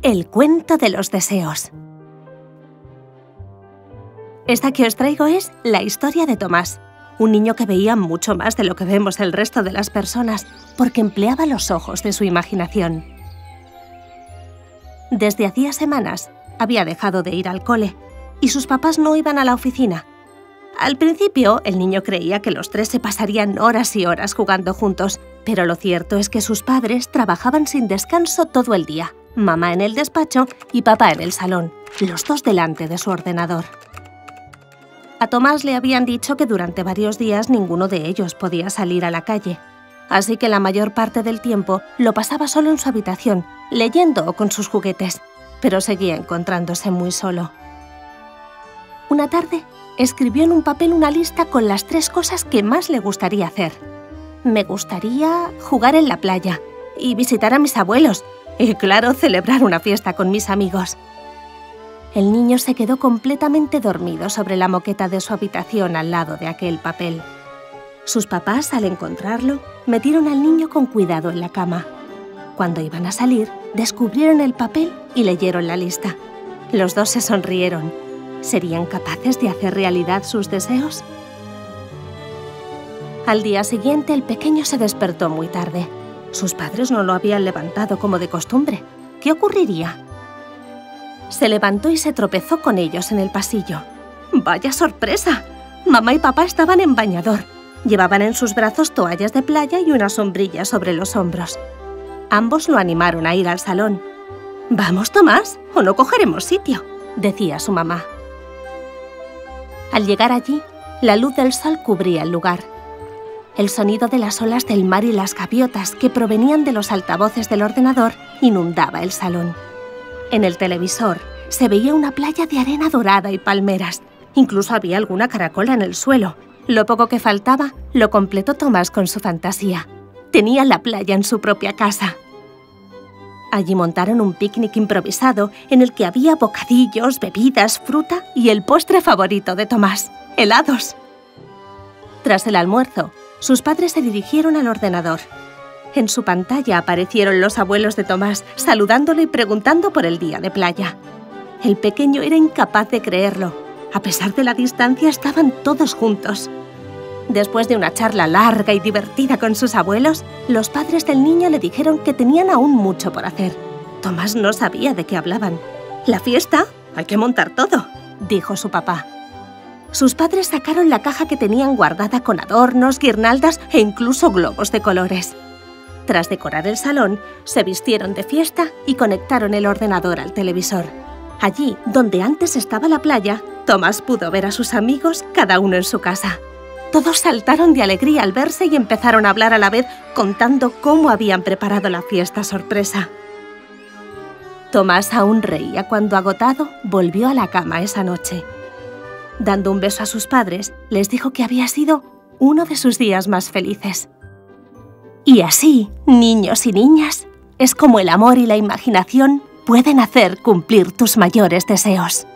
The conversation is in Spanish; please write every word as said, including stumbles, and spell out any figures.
El cuento de los deseos. Esta que os traigo es la historia de Tomás, un niño que veía mucho más de lo que vemos el resto de las personas, porque empleaba los ojos de su imaginación. Desde hacía semanas había dejado de ir al cole y sus papás no iban a la oficina. Al principio, el niño creía que los tres se pasarían horas y horas jugando juntos, pero lo cierto es que sus padres trabajaban sin descanso todo el día. Mamá en el despacho y papá en el salón, los dos delante de su ordenador. A Tomás le habían dicho que durante varios días ninguno de ellos podía salir a la calle, así que la mayor parte del tiempo lo pasaba solo en su habitación, leyendo o con sus juguetes, pero seguía encontrándose muy solo. Una tarde, escribió en un papel una lista con las tres cosas que más le gustaría hacer. Me gustaría jugar en la playa y visitar a mis abuelos, y claro, celebrar una fiesta con mis amigos. El niño se quedó completamente dormido sobre la moqueta de su habitación al lado de aquel papel. Sus papás, al encontrarlo, metieron al niño con cuidado en la cama. Cuando iban a salir, descubrieron el papel y leyeron la lista. Los dos se sonrieron. ¿Serían capaces de hacer realidad sus deseos? Al día siguiente, el pequeño se despertó muy tarde. Sus padres no lo habían levantado como de costumbre. ¿Qué ocurriría? Se levantó y se tropezó con ellos en el pasillo. ¡Vaya sorpresa! Mamá y papá estaban en bañador. Llevaban en sus brazos toallas de playa y una sombrilla sobre los hombros. Ambos lo animaron a ir al salón. «Vamos, Tomás, o no cogeremos sitio», decía su mamá. Al llegar allí, la luz del sol cubría el lugar. El sonido de las olas del mar y las gaviotas que provenían de los altavoces del ordenador inundaba el salón. En el televisor se veía una playa de arena dorada y palmeras. Incluso había alguna caracola en el suelo. Lo poco que faltaba lo completó Tomás con su fantasía. Tenía la playa en su propia casa. Allí montaron un picnic improvisado en el que había bocadillos, bebidas, fruta y el postre favorito de Tomás, helados. Tras el almuerzo, sus padres se dirigieron al ordenador. En su pantalla aparecieron los abuelos de Tomás, saludándolo y preguntando por el día de playa. El pequeño era incapaz de creerlo. A pesar de la distancia, estaban todos juntos. Después de una charla larga y divertida con sus abuelos, los padres del niño le dijeron que tenían aún mucho por hacer. Tomás no sabía de qué hablaban. «¿La fiesta? Hay que montar todo», dijo su papá. Sus padres sacaron la caja que tenían guardada con adornos, guirnaldas e incluso globos de colores. Tras decorar el salón, se vistieron de fiesta y conectaron el ordenador al televisor. Allí, donde antes estaba la playa, Tomás pudo ver a sus amigos, cada uno en su casa. Todos saltaron de alegría al verse y empezaron a hablar a la vez, contando cómo habían preparado la fiesta sorpresa. Tomás aún reía cuando, agotado, volvió a la cama esa noche. Dando un beso a sus padres, les dijo que había sido uno de sus días más felices. Y así, niños y niñas, es como el amor y la imaginación pueden hacer cumplir tus mayores deseos.